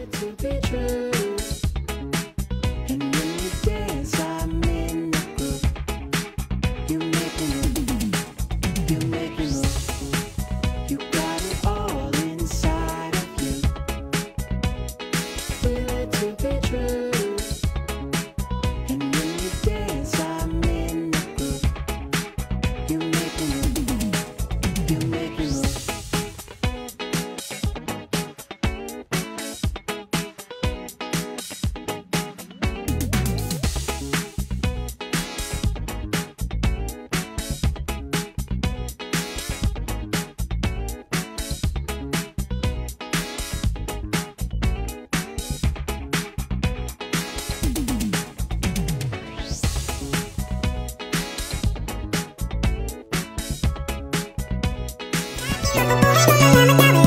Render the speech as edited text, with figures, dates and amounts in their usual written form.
it to be true. And when you dance, I'm in the groove. You make me move, you make me move. You got it all inside of you. Feel it to be true. And when you dance, I'm in the groove. You make me move, you make me move. You're the one I'm